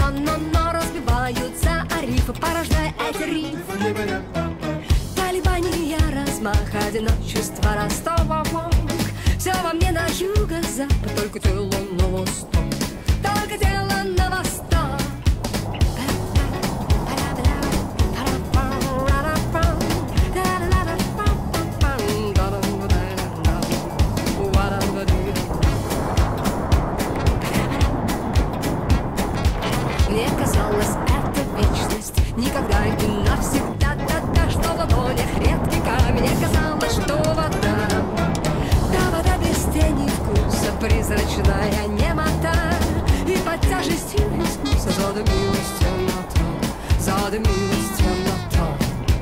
но разбиваются о рифы, порождая эти рифы. Колебания, размах, одиночество, Ростова, все во мне на юго-запад, только тело на восток, только тело на восток. Мне казалось, это вечность, никогда и навсегда, да, что в ладонях редкий камень. Мне казалось, что вода, да, вода без тени вкуса, призрачная немота, и под тяжестью искуса задымилась темнота, задымилась темнота.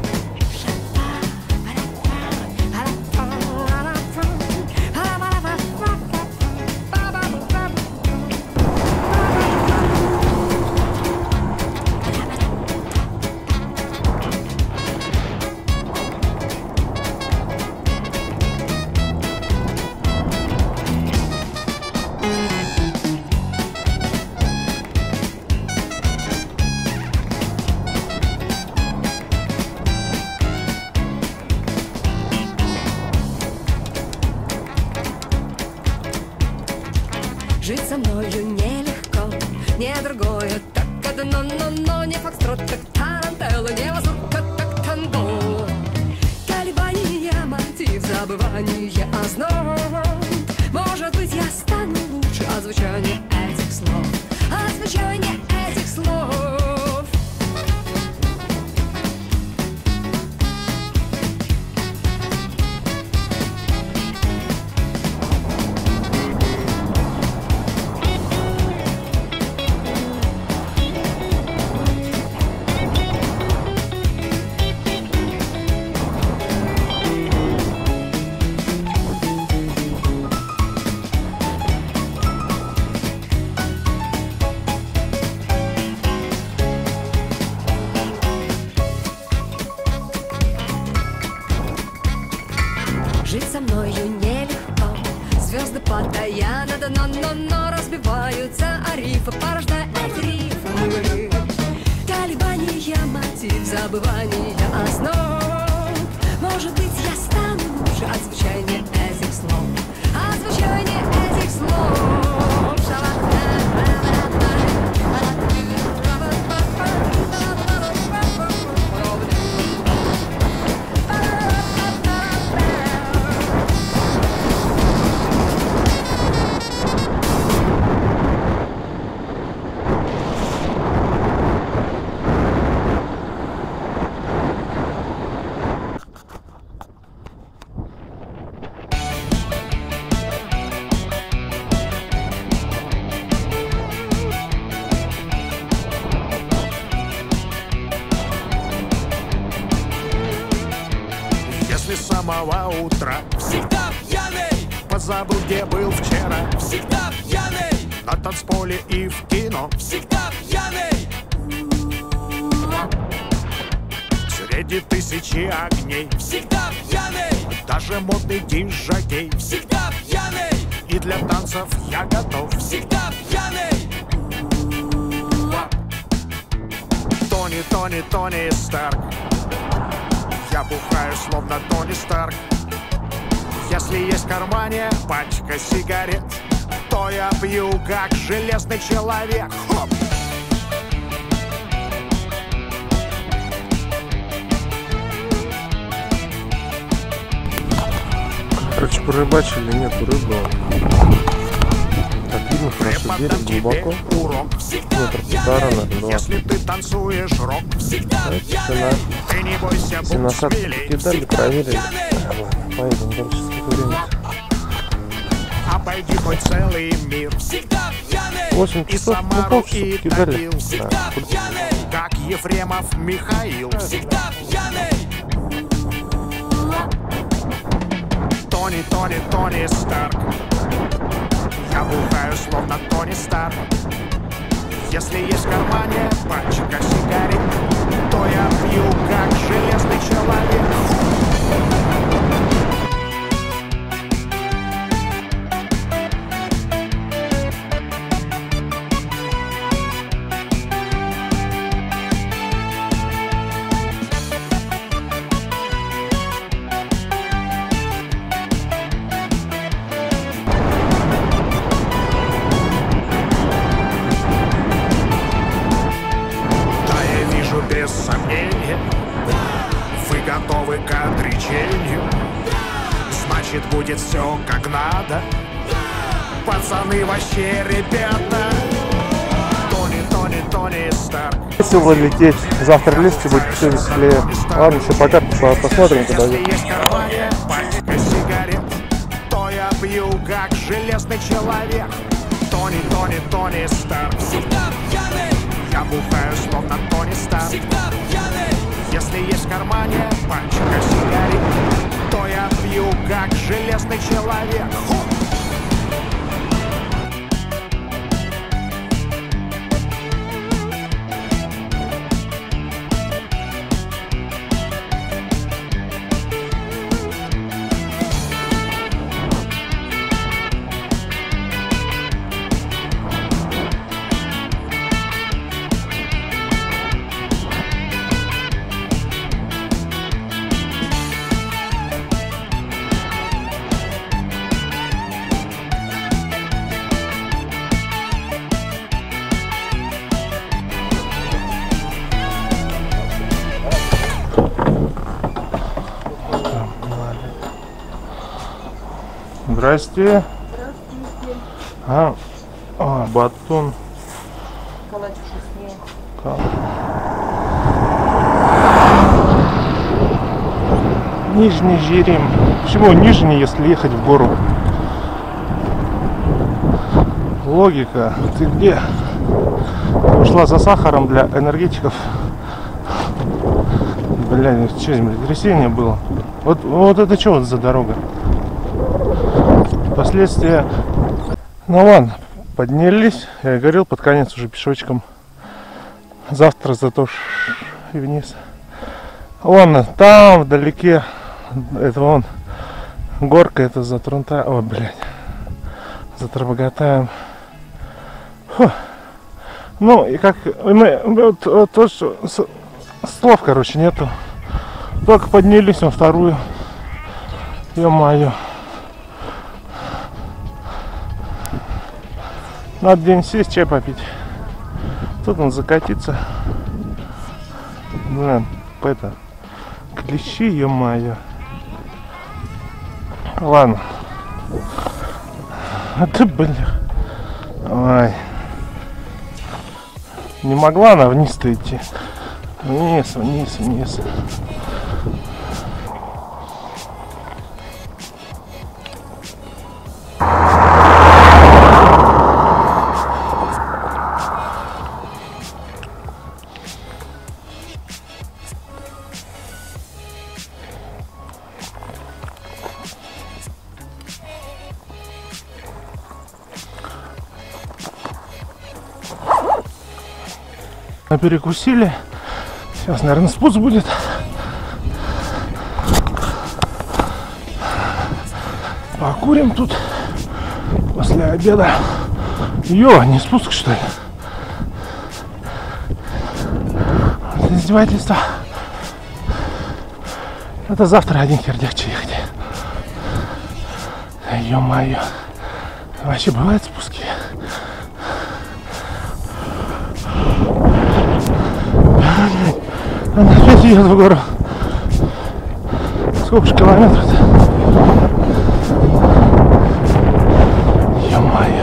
Жить со мною нелегко, не другое, так одно, но не фокстрот, так тарантелла, не мазурка, так танго. Колебания, мотив, забывание, основа. Может быть, я стану лучше от звучания этих слов, от звучания этих слов. Жить со мною нелегко, звезды постоянно дно, но разбиваются о рифы, порождая эти рифы. Колебания, мотив, забывание основ. Может быть, я стану лучше от звучания этих слов, от звучания этих слов. С самого утра всегда пьяный, позабыл, где был вчера, всегда пьяный, на танцполе и в кино, всегда пьяный, среди тысячи огней, всегда пьяный, даже модный дизжокей, всегда пьяный, и для танцев я готов, всегда пьяный. Тони, Тони, Тони Старк. Я бухаю, словно Тони Старк. Если есть в кармане пачка сигарет, то я пью, как железный человек. Хоп! Короче, порыбачили, нету рыбы. Так, видно, хорошо, берег глубоко. Метр полтора, наверное, если ты танцуешь рок, ты не бойся, все насадки покидали, проверили. Поедем дальше, сколько времени? Обойди мой целый мир, 8 и часов, Самару, полчаса и покидали. Топил, Да. как Ефремов Михаил. Тони, Тони, Тони Старк. Я бухаю, словно Тони Старк. Если есть в кармане пачка сигарет, то я пью, как железный человек. значит будет все как надо. Пацаны вообще ребята. Тони Старк. Весело лететь. Завтра летите, будет все веселее. Ладно, все, пока. Посмотрим, куда Если идет. есть в кармане пачка сигарет, то я пью как железный человек. Тони Старк. Всегда пьяный, Я бухаю словно Тони Старк. всегда пьяный. Если есть в кармане пачка сигарет, то я пью как железный человек. Ху! Здрасте. Батон. Нижний Жирим. Почему нижний, если ехать в гору? Логика. Ты где? Ушла за сахаром для энергетиков. Бля, что землетрясение было? Вот это что вот за дорога? Последствия. Ну ладно, поднялись. Я говорил, под конец уже пешочком. Завтра зато и вниз. Ладно, там вдалеке. Это вон горка, это за Трунта. О, блядь. За Тарбагатаем. Фу. Ну и как вот то, что слов, короче, нету. Только поднялись на вторую. Ё-моё. Надо день сесть, чай попить. Тут он закатится. Блин, это клещи, ё-моё. Ладно. А ты, блин. Ой. Не могла она вниз-то идти. Вниз, вниз, вниз. Перекусили. Сейчас, наверное, спуск будет. Покурим тут после обеда. Ё, не спуск, что ли? Это издевательство. Это завтра один хер легче ехать. Ё-моё. Вообще бывают спуски? Она опять едет в гору. Сколько же километров-то? Ё-моё.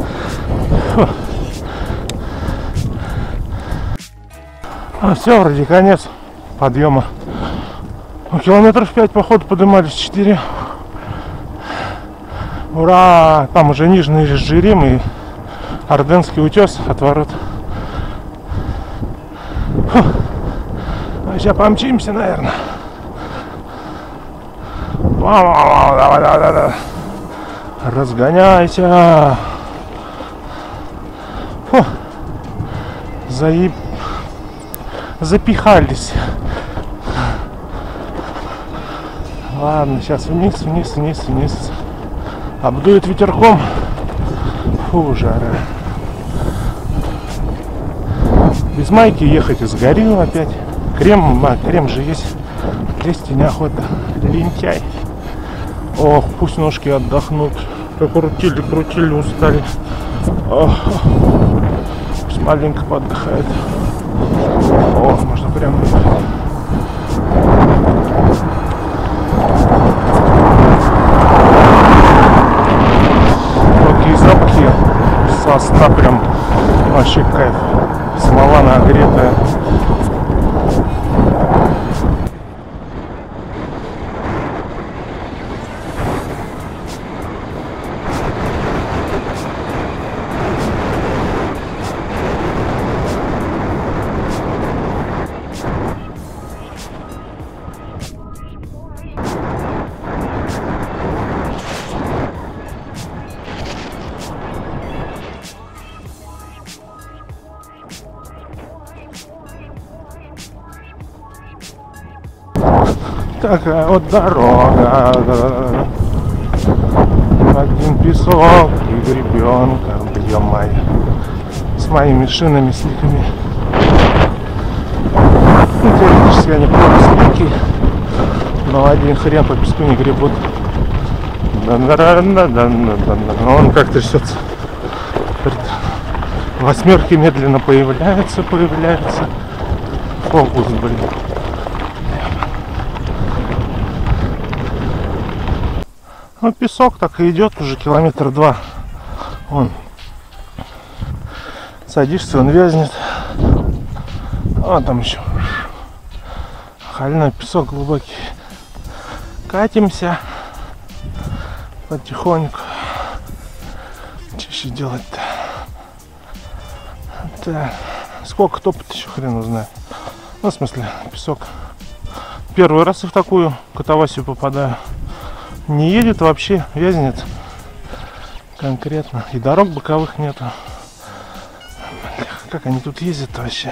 Все, вроде конец подъема. Километров 5 походу поднимались, 4. Ура! Там уже Нижний Жирим и Орденский утес, отворот. Сейчас помчимся, наверное. Давай. Разгоняйся. Фу. Запихались. Ладно, сейчас вниз. Обдует ветерком. Фу, жара. Без майки ехать и сгорел опять. Крем же есть. Лезть неохота. Лентяй. Ох, пусть ножки отдохнут. Крутили, устали. Ох, пусть маленько поотдыхает. О, можно прямо. весна прям вообще кайф. Смола нагретая. Такая вот дорога, один песок и гребенка, ё-моё, с моими шинами сликами. Ну, теоретически они просто слики, но один хрен по песку не гребут. Но он как трясется. Восьмерки медленно появляются. Фокус, блин. Ну, песок так и идет уже километр 2. Вон. Садишься, он вязнет. А там еще хальной песок глубокий. Катимся потихоньку. Чаще делать-то. Так. Сколько топать еще хрен узнает. Ну, в смысле, песок. Первый раз я в такую катавасию попадаю. Не едет вообще, вязнет конкретно. И дорог боковых нету. Как они тут ездят вообще?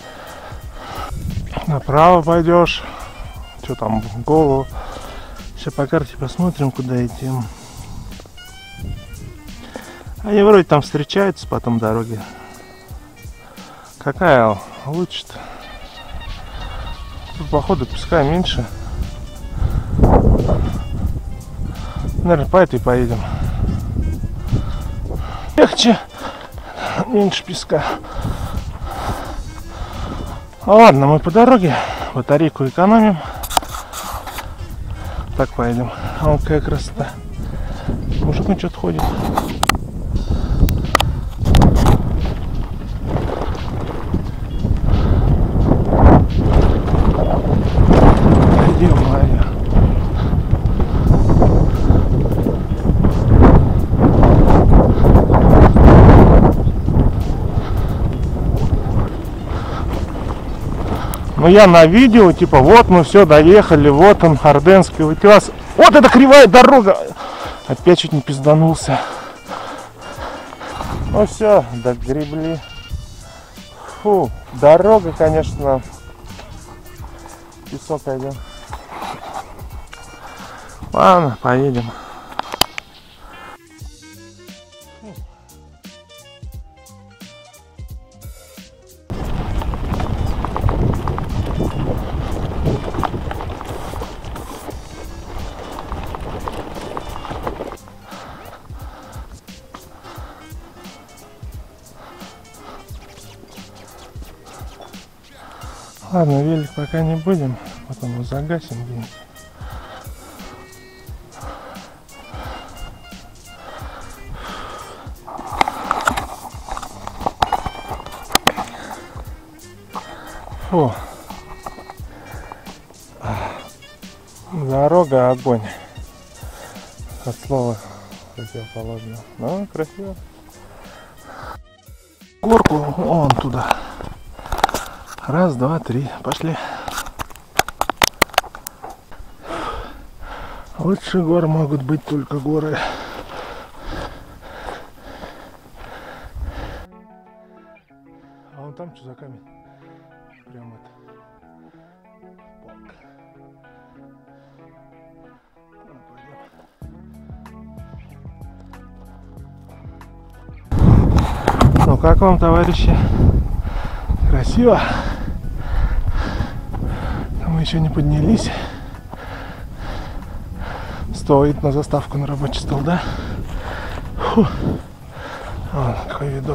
Направо пойдешь. Что там, в голову. Сейчас по карте посмотрим, куда идти. Они вроде там встречаются потом дороги. Какая лучше-то? Тут, походу, песка меньше. Наверное, по этой поедем. Легче, меньше песка. Ладно, мы по дороге. Батарейку экономим. Так поедем. А вот какая красота. Мужик он что-то ходит. Ё-моё. Но я на видео, типа, вот мы все доехали, вот он, Орденский утес. Вот эта кривая дорога! Опять чуть не пизданулся. Ну все, догребли. Фу, дорога, конечно. Песок один. Ладно, поедем. Ладно, велик пока не будем, потом его загасим где-нибудь. Фу. Дорога огонь. От слова противоположно. Ну, красиво. Горку вон туда. Раз, два, три. Пошли. Лучше гор могут быть только горы. А вон там что за камень? Прям это. Полк. Ну как вам, товарищи? Красиво. Мы еще не поднялись. Стоит на заставку на рабочий стол, да? Фу. Вон какой видок.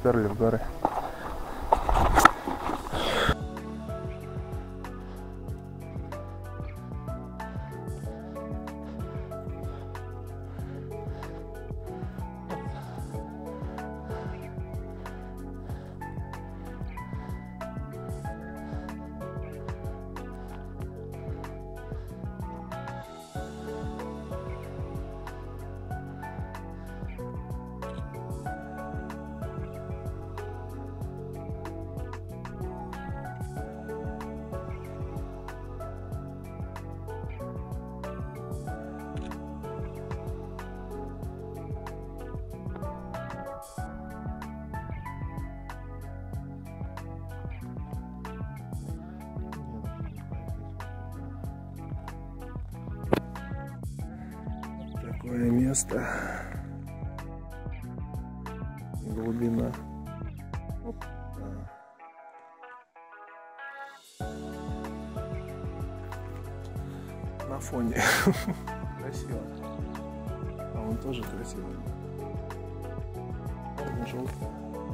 уперли в горы. Такое место. Глубина. На фоне. Красиво. А он тоже красивый. Он желтый.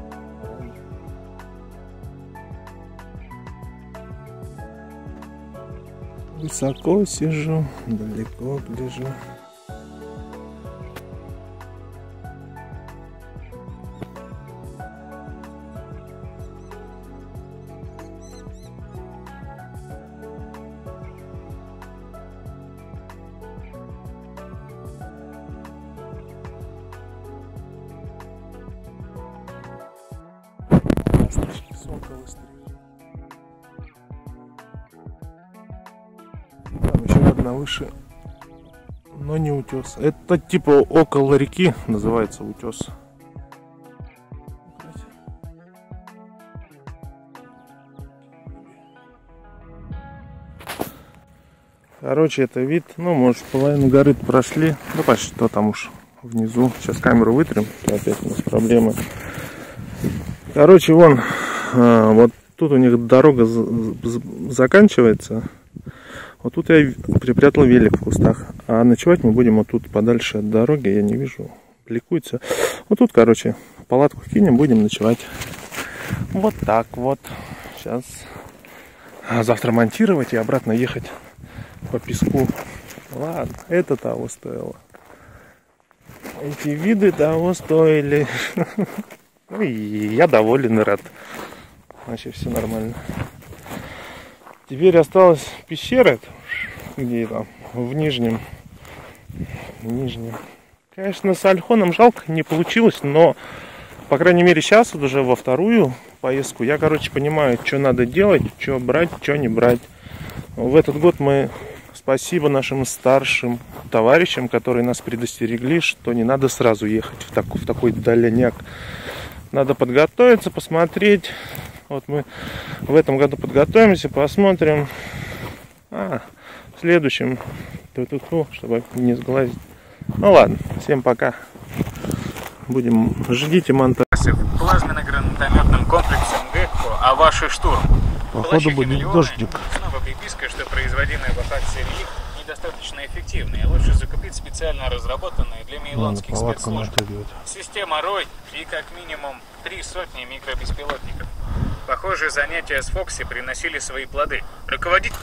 Высоко сижу, далеко гляжу. Там еще одна выше, но не утес. Это типа около реки, называется утес. Короче, это вид, ну, может, половину горы прошли, да почти что там уж внизу. Сейчас камеру вытрем, опять у нас проблемы. Короче, вон, вот тут у них дорога заканчивается. Вот тут я припрятал велик в кустах. А ночевать мы будем вот тут подальше от дороги. Я не вижу, бликуется. Вот тут, короче, палатку кинем, будем ночевать. Вот так вот. Сейчас завтра монтировать и обратно ехать по песку. Ладно, это того стоило. Эти виды того стоили. Ну и я доволен и рад. Значит, все нормально. Теперь осталась пещера, где там, в нижнем. Конечно, с альхоном жалко, не получилось, но, по крайней мере, сейчас вот уже во вторую поездку я, короче, понимаю, что надо делать, что брать, что не брать. В этот год мы, спасибо нашим старшим товарищам, которые нас предостерегли, что не надо сразу ехать в такой дальняк. Надо подготовиться, посмотреть. Вот мы в этом году подготовимся, посмотрим. В следующем, чтобы не сглазить. Ну ладно, всем пока. Ждите монтаж. Плазменно-гранатометным комплексом ГЭККО, а ваши штурм. Походу будет дождик. Снова приписка, что производимые в Ахат сырьи недостаточно эффективны, и лучше закупить специально разработанные для мейлонских спецслужб. Система РОЙ и как минимум 3 сотни микробеспилотников. Похожие занятия с Фокси приносили свои плоды. Руководитель...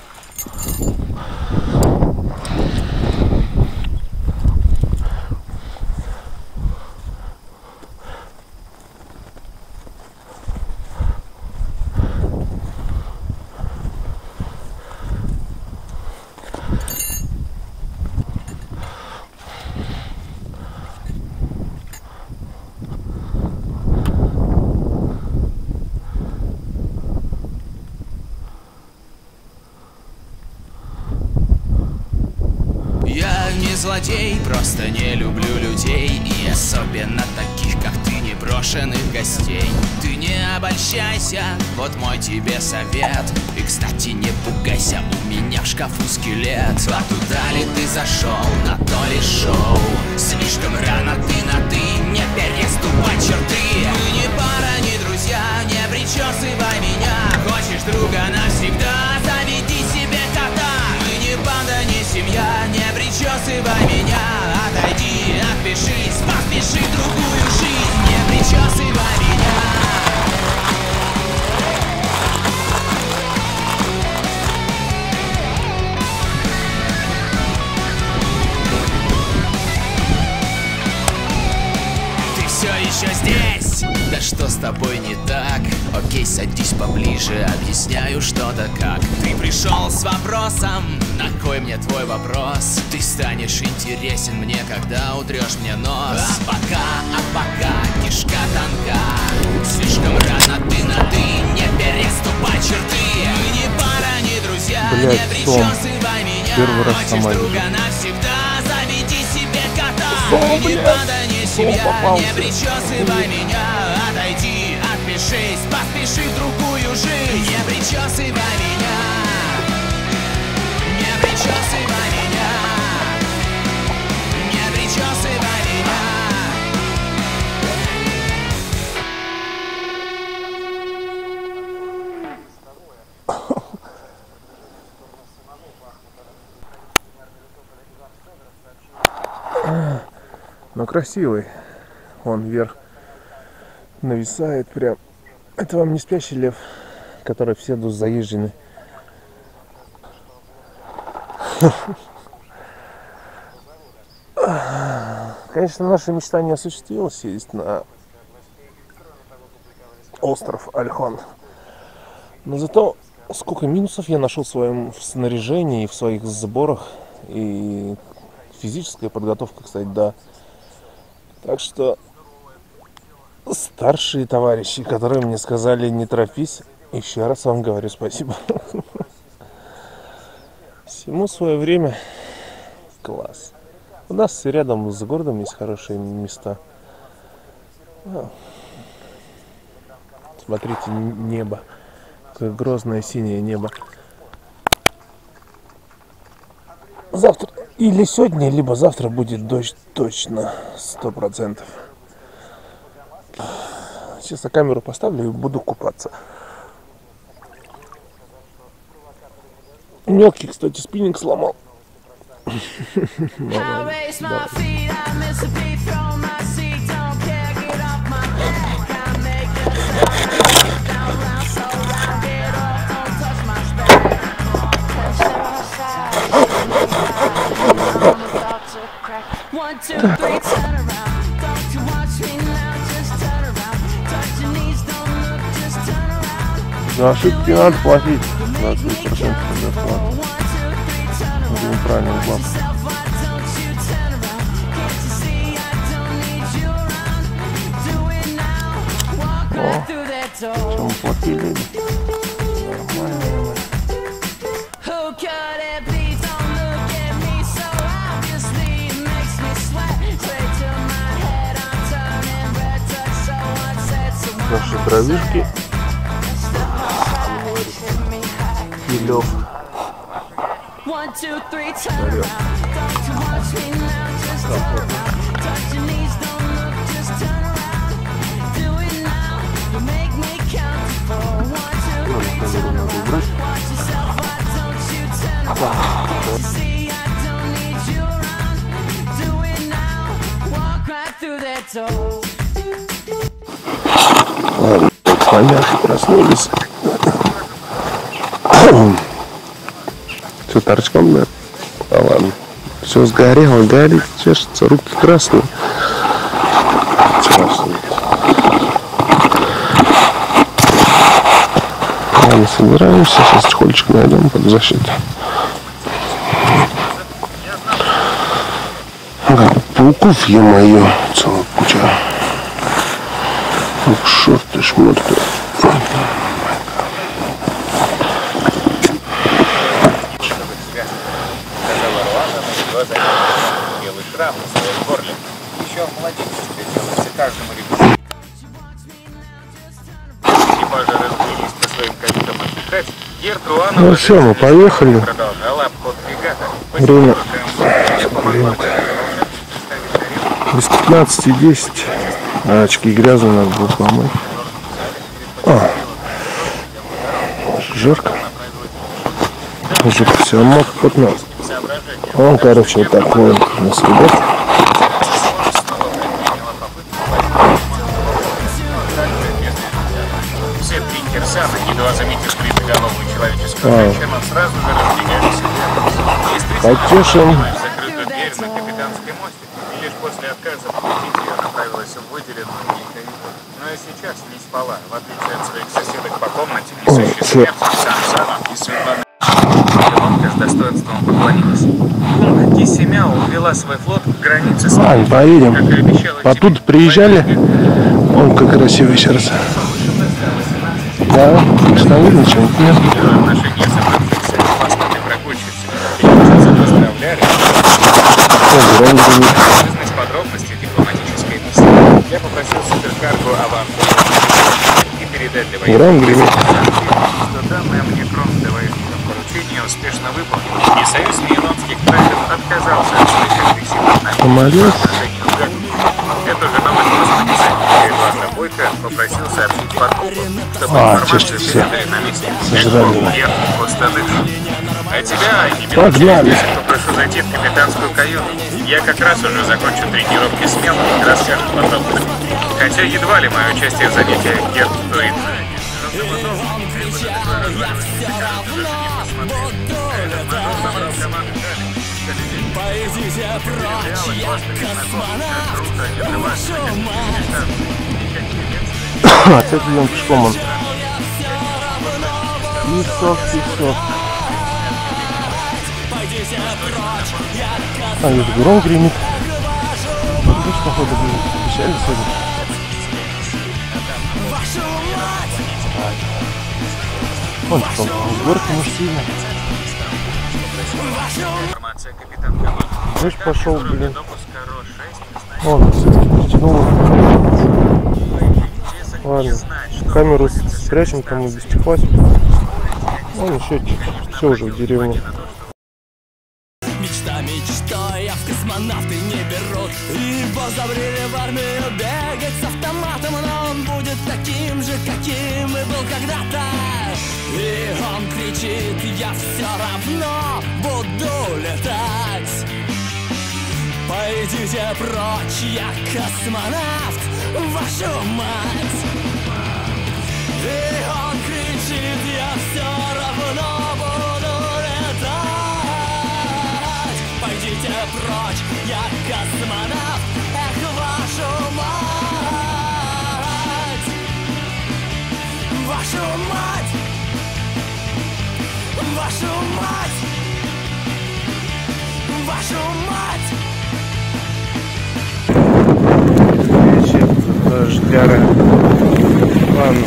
Злодей, просто не люблю людей, и особенно таких, как ты, непрошенных гостей. Ты не обольщайся, вот мой тебе совет. И, кстати, не пугайся, у меня в шкафу скелет. А туда ли ты зашел, на то ли шоу? Слишком рано ты на ты, не переступай черты. Мы не пара, не друзья, не причесывай меня. Хочешь друга навсегда, заведи себе кота. Мы не банда, не семья, не причесывай меня. Отойди, отпишись, поспеши в другую жизнь. Не причесывай меня. тобой не так. Окей, садись поближе, объясняю что-то как. Ты пришел с вопросом, на кой мне твой вопрос? Ты станешь интересен мне, когда утрешь мне нос. А пока кишка тонка, слишком рано ты на ты, не переступай черты. Мы не пара, не друзья, блядь, не причесывай меня. Первый раз Хочешь сама друга навсегда, заведи себе кота. Мы не банда, не семья, не причесывай меня. Отойди, отпишись, поспеши в другую жизнь. Не причесывай меня, не причесывай меня, не причесывай меня. Но красивый. Он вверх нависает прям. Это вам не спящий лев, который все тут заезжены. Конечно, наша мечта не осуществилась съездить на остров Ольхон. Но зато сколько минусов я нашел в своем снаряжении и в своих сборах. И физическая подготовка, кстати, да. Так что старшие товарищи, которые мне сказали не торопись, еще раз вам говорю спасибо. Всему свое время. Класс. У нас рядом с городом есть хорошие места. Смотрите, небо. Какое грозное синее небо. Завтра или сегодня, либо завтра будет дождь точно, 100%. Сейчас я камеру поставлю и буду купаться. Мелкий, кстати, спиннинг сломал. За ошибки надо платить. 20% бесплатно. Будем правильно углом. О, чем мы платили? Нормально. Наши дровишки. И лёг. Вперед. Камеру надо убрать. Ладно, понятно, проснулись. Все торчком, да? А ладно. Все сгорело, горит, чешется, руки красные. Красные. Ладно, собираемся, сейчас чехольчик найдем под защиту. Да, пауков, ё-моё, целая куча. Ох, шорты, шмоты. Белый шрам на своем горле. Еще в младенчестве делается каждому ребенку. Экипажи разбились по своим каютам отдыхать. Гертруана... Ну все, мы поехали. Продолжала обход фрегата. Время. Без 15:10. А очки грязные, надо было помыть. Жарко. Уже все мокротно. Он, короче, вот так вот на сюда. Все три кирсана, едва заметив бритоголовую человеческую женщину, сразу же разбегались. Потешим. Закрытую дверь на капитанской мостике. И лишь после отказа победителя направилась в выделенную ей каюту. Но и сейчас не спала, в отличие от своих соседок по комнате, несущих смерть, Сансану и Светланы. Илонка с достоинством поклонилась. Кунг Кисимяо увела свой флот к границе с Ладно, поедем. А тут приезжали. Он как красиво еще раз. Да, что видно, что-нибудь нет. Отношения собравшихся опасными прогульщицами поздравляли. Знать подробности дипломатической миссии. Я попросил суперкаргу Аванку и передать для военных, что данное мне кронтовоенском поручение успешно выполнено. И союз нейлонских трейдеров отказался от своих агрессивных намерений по отношению к Гану. Эту же новость посланница Эдуарда Бойко попросил сообщить Подкупу, чтобы информацию передали наместнику Герд Костадыш. А тебя, погнали! Попрошу зайти в капитанскую каюту. Я как раз уже закончу тренировки с Мелом и расскажу подробности. Хотя едва ли мое участие в занятиях Герд стоит. Пойдите прочь, я космонавт, вашу мать. Опять идем пешком он. Песок. А, здесь гром гремит. Видишь, походу, обещали сегодня. Вон что, с горки не сильно. Дождь пошел, блин. Вон, тянуло. Ладно, камеру спрячем, там и без техвать. Вон еще все уже в деревне. Мечта мечтой, а в космонавты не берут. Его забрили в армию бегать с автоматом, но он будет таким же, каким и был когда-то. И он кричит: я все равно буду летать. Пойдите прочь, я космонавт, вашу мать. И он кричит: я все равно буду летать. Пойдите прочь, я космонавт, эх, вашу мать. Вашу мать. Вашу мать. Вашу мать. Дождяра. Ладно.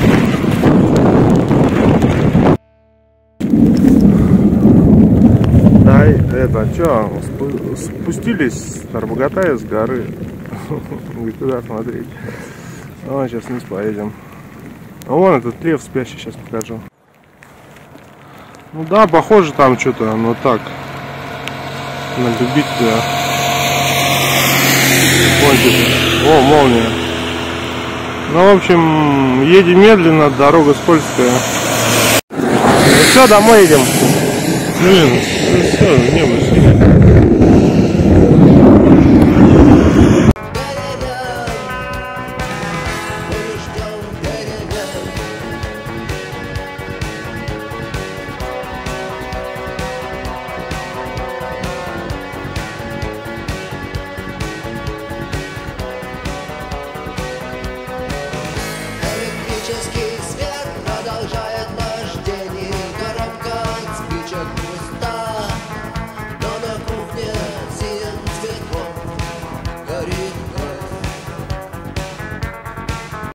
Да, это, что, спустились с Тарбагатая с горы. Куда смотреть? А, сейчас вниз поедем. А вон этот лев спящий, сейчас покажу. Ну да, похоже там что-то, но так. На любителя. Вон что-то. О, молния. Ну, в общем, едем медленно, дорога скользкая. Ну все, домой едем. Блин, все, небо сидит.